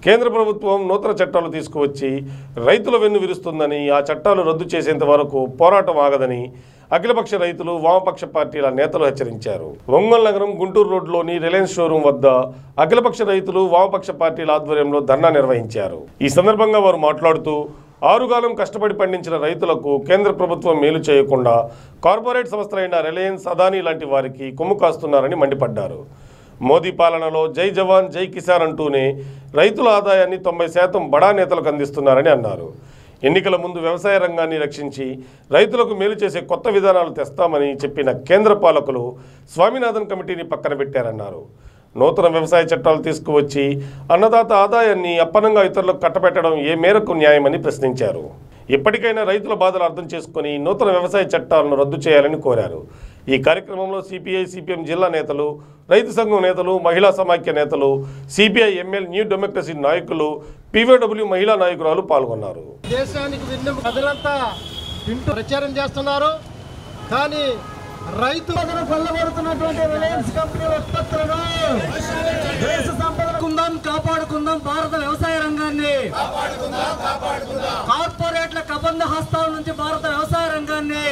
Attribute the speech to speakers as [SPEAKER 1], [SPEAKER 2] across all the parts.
[SPEAKER 1] కేంద్ర ప్రభుత్వం నూతన చట్టాలు తీసుకువచ్చి రైతుల వెన్ను విరుస్తుందని, ఆ చట్టాలు రద్దు చేసేంత వరకు పోరాటం ఆగదని అఖిలపక్ష రైతులు, వామపక్ష పార్టీల నేతలు హెచ్చరించారు. ఒంగోలు నగరం గుంటూరు రోడ్లోని రిలయన్స్ షోరూం వద్ద అఖిలపక్ష రైతులు, వామపక్ష పార్టీల ఆధ్వర్యంలో ధర్నా నిర్వహించారు. ఈ సందర్భంగా వారు మాట్లాడుతూ ఆరుగాలం కష్టపడి పండించిన రైతులకు కేంద్ర ప్రభుత్వం మేలు చేయకుండా కార్పొరేట్ సంస్థలైన రిలయన్స్, అదానీ లాంటి వారికి కొమ్ము కాస్తున్నారని మండిపడ్డారు. మోదీ పాలనలో జై జవాన్ జై కిసాన్ అంటూనే రైతుల ఆదాయాన్ని 90% బడా నేతలకు అందిస్తున్నారని అన్నారు. ఎన్నికల ముందు వ్యవసాయ రంగాన్ని రక్షించి రైతులకు మేలు చేసే కొత్త విధానాలు తెస్తామని చెప్పిన కేంద్ర పాలకులు స్వామినాథన్ కమిటీని పక్కన పెట్టారన్నారు. నూతన వ్యవసాయ చట్టాలు తీసుకువచ్చి అన్నదాత ఆదాయాన్ని అప్పనంగా ఇతరులకు కట్టబెట్టడం ఏ మేరకు న్యాయమని ప్రశ్నించారు. ఇప్పటికైనా రైతుల బాధలు అర్థం చేసుకుని నూతన వ్యవసాయ చట్టాలను రద్దు చేయాలని కోరారు. ఈ కార్యక్రమంలో సిపిఐ, సిపిఎం జిల్లా నేతలు, రైతు సంఘం నేతలు, మహిళా సమాఖ్య నేతలు, సిపిఐ ఎంఎల్ న్యూ డెమోక్రసీ నాయకులు, పివైడబ్ల్యూ మహిళా నాయకురాలు పాల్గొన్నారు.
[SPEAKER 2] దేశానికి వెన్నెముక ప్రజలంతా ప్రచారం చేస్తున్నారు. కానీ రైతులను కొల్లగొడుతున్నటువంటి రిలయన్స్ కంపెనీ ఉత్పత్తులను దేశ సంపదకుందాం, కాపాడుకుందాం భారత వ్యవసాయ రంగాన్ని, కార్పొరేట్ల కబంధ హస్తాల నుంచి భారత వ్యవసాయ రంగాన్ని.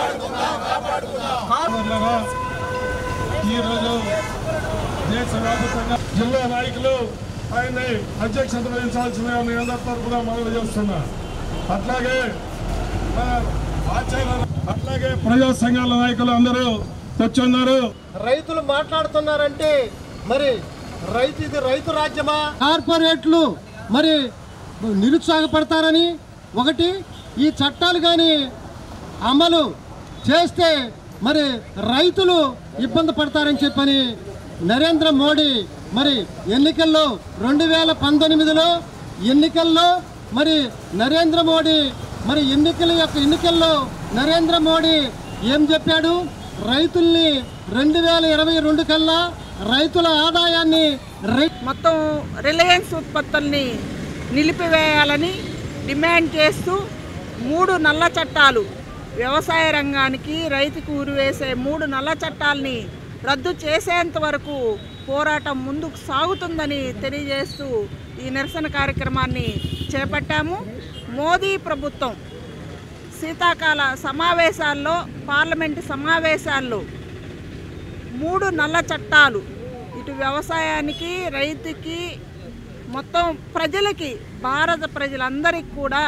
[SPEAKER 3] ఈరోజు దేశవ్యాప్తంగా జిల్లా నాయకులు ఆయన్ని అధ్యక్షత వహించాల్సిన అందరి తరఫున మనవి చేస్తున్నా. అట్లాగే ప్రజా సంఘాల నాయకులు అందరూ తెచ్చున్నారు.
[SPEAKER 2] రైతులు మాట్లాడుతున్నారంటే మరి ఇది రైతు రాజ్యమా? కార్పొరేట్లు మరి నిరుత్సాహపడతారని, ఒకటి ఈ చట్టాలు కానీ అమలు చేస్తే మరి రైతులు ఇబ్బంది పడతారని చెప్పని నరేంద్ర మోడీ మరి ఎన్నికల్లో 2019లో ఎన్నికల్లో మరి నరేంద్ర మోడీ మరి ఎన్నికల్లో నరేంద్ర మోడీ ఏం చెప్పాడు? రైతుల్ని 2022 కల్లా రైతుల ఆదాయాన్ని
[SPEAKER 4] మొత్తం రిలయన్స్ ఉత్పత్తుల్ని నిలిపివేయాలని డిమాండ్ చేస్తూ 3 నల్ల చట్టాలు, వ్యవసాయ రంగానికి రైతుకు ఉరివేసే 3 నల్ల చట్టాలని రద్దు చేసేంత వరకు పోరాటం ముందుకు సాగుతుందని తెలియజేస్తూ ఈ నిరసన కార్యక్రమాన్ని చేపట్టాము. మోదీ ప్రభుత్వం శీతాకాల సమావేశాల్లో, పార్లమెంటు సమావేశాల్లో 3 నల్ల చట్టాలు ఇటు వ్యవసాయానికి, రైతుకి, మొత్తం ప్రజలకి, భారత ప్రజలందరికీ కూడా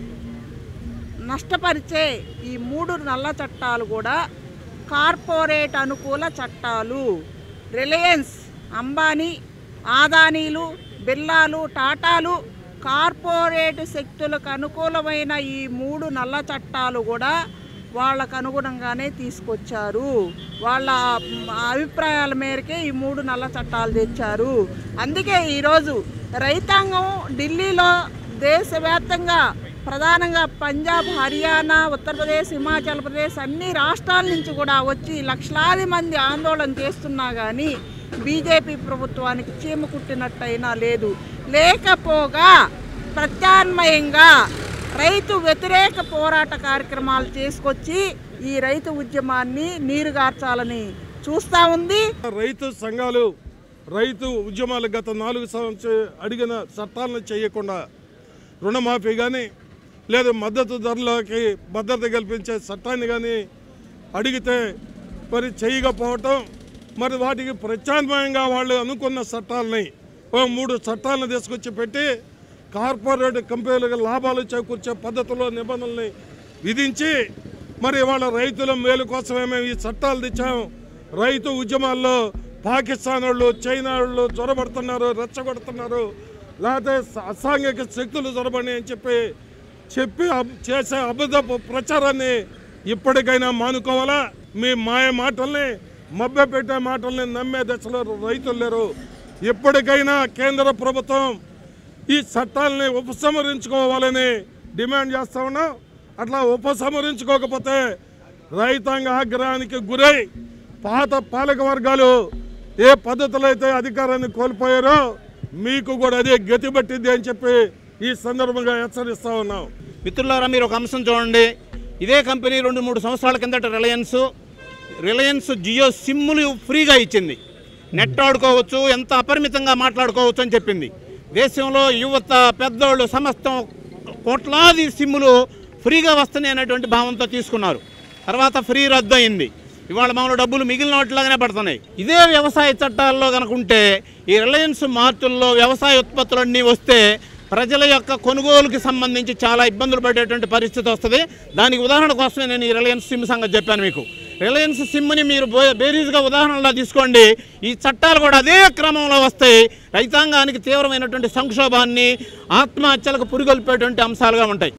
[SPEAKER 4] నష్టపరిచే ఈ 3 నల్ల చట్టాలు కూడా కార్పొరేట్ అనుకూల చట్టాలు. రిలయన్స్, అంబానీ, ఆదానీలు, బిర్లాలు, టాటాలు కార్పొరేట్ శక్తులకు అనుకూలమైన ఈ 3 నల్ల చట్టాలు కూడా వాళ్ళకు అనుగుణంగానే తీసుకొచ్చారు. వాళ్ళ అభిప్రాయాల మేరకే ఈ 3 నల్ల చట్టాలు తెచ్చారు. అందుకే ఈరోజు రైతాంగం ఢిల్లీలో దేశవ్యాప్తంగా, ప్రధానంగా పంజాబ్, హర్యానా, ఉత్తరప్రదేశ్, హిమాచల్ ప్రదేశ్ అన్ని రాష్ట్రాల నుంచి కూడా వచ్చి లక్షలాది మంది ఆందోళన చేస్తున్నా కానీ బీజేపీ ప్రభుత్వానికి చీమ కుట్టినట్టయినా లేదు. లేకపోగా ప్రత్యామ్నాయంగా రైతు వ్యతిరేక పోరాట కార్యక్రమాలు తీసుకొచ్చి ఈ రైతు ఉద్యమాన్ని నీరుగార్చాలని చూస్తూ ఉంది.
[SPEAKER 3] రైతు సంఘాలు రైతు ఉద్యమాలు గత 4 సంవత్సరాలు అడిగిన చట్టాలను చేయకుండా రుణమాఫీ కానీ లేదా మద్దతు ధరలకి భద్రత కల్పించే చట్టాన్ని కానీ అడిగితే మరి చేయకపోవటం, మరి వాటికి ప్రత్యామ్నాయంగా వాళ్ళు అనుకున్న చట్టాలని 3 చట్టాలను తీసుకొచ్చి పెట్టి కార్పొరేట్ కంపెనీలకు లాభాలు చేకూర్చే పద్ధతిలో నిబంధనల్ని విధించి మరి వాళ్ళ రైతుల మేలు కోసమే మేము ఈ చట్టాలు తెచ్చాము. రైతు ఉద్యమాల్లో పాకిస్తాన్ వాళ్ళు, చైనా వాళ్ళు చొరబడుతున్నారు, రెచ్చగొడుతున్నారు, లేకపోతే అసాంఘిక శక్తులు చొరబడి అని చెప్పి చేసే అబద్ధపు ప్రచారాన్ని ఇప్పటికైనా మానుకోవాలా. మీ మాయ మాటల్ని, మభ్యపెట్టే మాటల్ని నమ్మే దశలో రైతులు లేరు. ఇప్పటికైనా కేంద్ర ప్రభుత్వం ఈ చట్టాలని ఉపసంహరించుకోవాలని డిమాండ్ చేస్తా ఉన్నాం. అట్లా ఉపసంహరించుకోకపోతే రైతాంగ ఆగ్రహానికి గురై పాత పాలక వర్గాలు ఏ పద్ధతిలో అయితే అధికారాన్ని కోల్పోయారో మీకు కూడా అదే గతి పట్టింది అని చెప్పి ఈ సందర్భంగా హెచ్చరిస్తా ఉన్నాం.
[SPEAKER 5] మిత్రులారా, మీరు ఒక అంశం చూడండి. ఇదే కంపెనీ 2-3 సంవత్సరాల కిందట రిలయన్స్ జియో సిమ్ములు ఫ్రీగా ఇచ్చింది. నెట్ ఆడుకోవచ్చు, ఎంత అపరిమితంగా మాట్లాడుకోవచ్చు అని చెప్పింది. దేశంలో యువత పెద్దోళ్ళు సమస్తం కోట్లాది సిమ్ములు ఫ్రీగా వస్తున్నాయి అనేటువంటి భావంతో తీసుకున్నారు. తర్వాత ఫ్రీ రద్దు అయింది. ఇవాళ మామూలు డబ్బులు మిగిలిన వాటిలాగానే పడుతున్నాయి. ఇదే వ్యవసాయ చట్టాల్లో కనుకుంటే ఈ రిలయన్స్ మార్టుల్లో వ్యవసాయ ఉత్పత్తులన్నీ వస్తే ప్రజల యొక్క కొనుగోలుకి సంబంధించి చాలా ఇబ్బందులు పడేటువంటి పరిస్థితి వస్తుంది. దానికి ఉదాహరణ కోసమే నేను ఈ రిలయన్స్ సిమ్ సంగతి చెప్పాను మీకు. రిలయన్స్ సిమ్ని మీరు బేరీజ్గా ఉదాహరణలా తీసుకోండి. ఈ చట్టాలు కూడా అదే క్రమంలో వస్తాయి. రైతాంగానికి తీవ్రమైనటువంటి సంక్షోభాన్ని, ఆత్మహత్యలకు పురిగొల్పేటువంటి అంశాలుగా ఉంటాయి.